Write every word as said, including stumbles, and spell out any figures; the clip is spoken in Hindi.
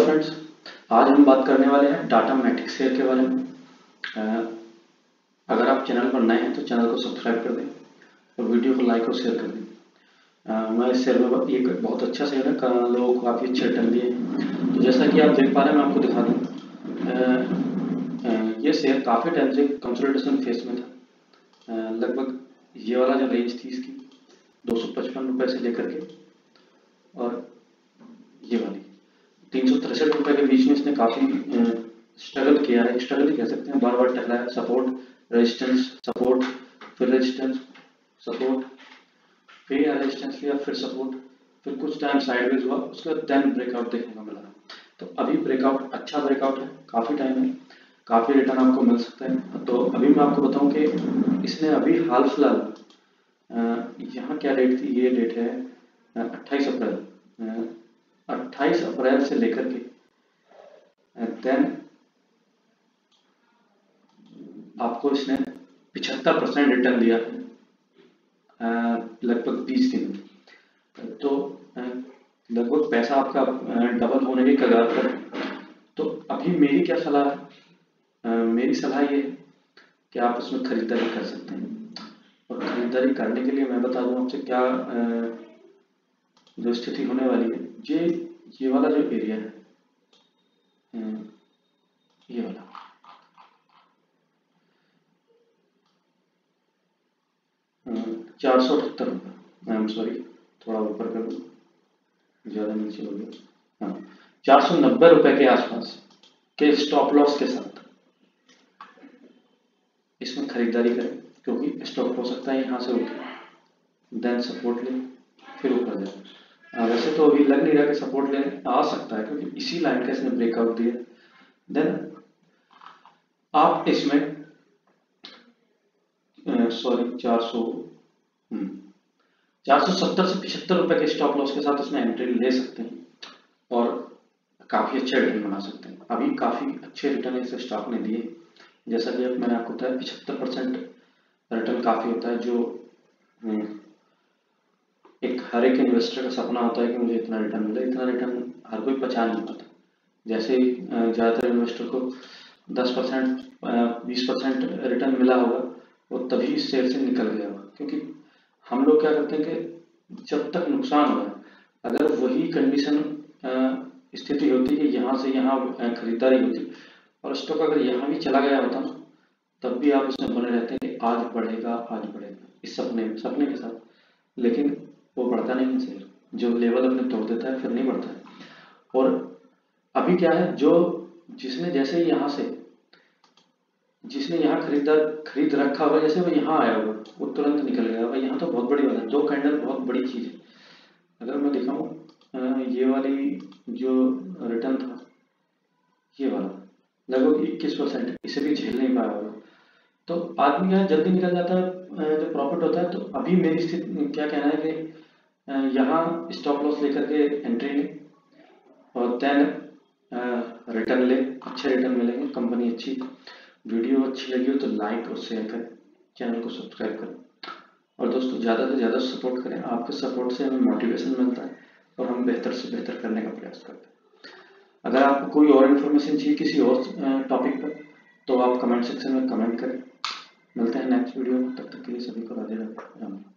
फ्रेंड्स, आज हम बात करने वाले हैं डाटामेटिक्स शेयर के बारे में। अगर आप चैनल पर नए हैं तो चैनल को सब्सक्राइब कर दें और वीडियो को लाइक और शेयर कर दें। मैं इस शेयर में एक बहुत अच्छा शेयर है, लोगों को काफ़ी अच्छे रिटर्न दिए। तो जैसा कि आप देख पा रहे हैं, मैं आपको दिखा दूँ, ये शेयर काफ़ी टाइम से कंसोलिडेशन फेस में था। लगभग ये वाला जो रेंज थी इसकी दो सौ पचपन रुपये से लेकर के और ये वाली तीन सौ तिरसठ रुपये के बीच में इसने काफ़ी स्ट्रगल किया है। स्ट्रगल ही कह सकते हैं, बार बार टकराया, सपोर्ट रेजिस्टेंस, सपोर्ट फिर रेजिस्टेंस, सपोर्ट फिर या रेजिस्टेंस लिया, फिर सपोर्ट, फिर कुछ टाइम साइडवेज हुआ, उसके बाद देन ब्रेकआउट देखने को मिला। तो अभी ब्रेकआउट अच्छा ब्रेकआउट है, काफ़ी टाइम है, काफ़ी रिटर्न आपको मिल सकता है। तो अभी मैं आपको बताऊं कि इसने अभी हाल फिलहाल यहाँ क्या डेट थी, ये डेट है अट्ठाईस अप्रैल अट्ठाईस अप्रैल से लेकर के देन आपको इसने पिछहत्तर परसेंट रिटर्न दिया लगभग बीस दिन में। तो लगभग पैसा आपका डबल होने की कगार पर। तो अभी मेरी क्या सलाह है, मेरी सलाह ये है कि आप उसमें खरीदारी कर सकते हैं। और खरीदारी करने के लिए मैं बता दूं आपसे क्या जो स्थिति होने वाली है। ये ये वाला जो एरिया है, ये वाला चार सौ अठहत्तर रुपये, आई एम सॉरी, थोड़ा ऊपर कर दूँ, ज़्यादा नीचे हो गया। हाँ, चार सौ नब्बे रुपये के आसपास के स्टॉप लॉस के साथ इसमें खरीदारी करें, क्योंकि स्टॉप हो सकता है यहाँ से उठे, देन सपोर्ट ले, फिर ऊपर जाए। वैसे तो अभी लग नहीं रहा कि सपोर्ट लेने आ सकता है, क्योंकि इसी लाइन का इसने ब्रेकआउट दिया। देन आप इसमें सॉरी चार सौ चार सौ सत्तर से पिछहत्तर रुपए के स्टॉप लॉस के साथ इसमें एंट्री ले सकते हैं और काफी अच्छे रिटर्न बना सकते हैं। अभी काफी अच्छे रिटर्न इस स्टॉक ने दिए। जैसा कि अब मैंने आपको बताया, पिछहत्तर परसेंट रिटर्न काफी होता है, जो एक हर एक इन्वेस्टर का सपना होता है कि मुझे इतना रिटर्न मिले। इतना रिटर्न हर कोई पचा नहीं पाता। जैसे ज़्यादातर इन्वेस्टर को दस परसेंट बीस परसेंट रिटर्न मिला होगा, वो तभी इस शेयर से निकल गया होगा। क्योंकि हम लोग क्या करते हैं कि जब तक नुकसान हो रहा है, अगर वही कंडीशन स्थिति होती कि यहाँ से यहाँ खरीदारी होती और स्टॉक अगर यहाँ भी चला गया होता ना, तब भी आप उसमें बने रहते हैं कि आज बढ़ेगा आज बढ़ेगा, इस सपने सपने के साथ। लेकिन वो बढ़ता नहीं है शेयर, जो लेवल अपने तोड़ देता है फिर नहीं बढ़ता है। और अभी क्या है, जो जिसने जैसे ही यहाँ से जिसने यहाँ खरीदार खरीद रखा होगा, जैसे वो यहाँ आया होगा वो तुरंत निकल गया होगा। यहाँ तो बहुत बड़ी बात है, दो कैंडल बहुत बड़ी चीज है। अगर मैं दिखाऊं, ये वाली जो रिटर्न था, ये वाला लगभग इक्कीस परसेंट, इसे भी झेल नहीं पाया होगा। तो आदमी यहाँ जल्दी निकल जाता है जब प्रॉफिट होता है। तो अभी मेरी स्थिति क्या कहना है कि यहाँ स्टॉप लॉस लेकर के एंट्री ले और देन रिटर्न ले, अच्छे रिटर्न मिलेंगे, कंपनी अच्छी। वीडियो अच्छी लगी हो तो लाइक और शेयर करें, चैनल को सब्सक्राइब करें और दोस्तों ज़्यादा से ज़्यादा सपोर्ट करें। आपके सपोर्ट से हमें मोटिवेशन मिलता है और हम बेहतर से बेहतर करने का प्रयास करते हैं। अगर आपको कोई और इन्फॉर्मेशन चाहिए किसी और टॉपिक पर, तो आप कमेंट सेक्शन में कमेंट करें। मिलते हैं नेक्स्ट वीडियो में, तब तक के लिए सभी को राधे राधे।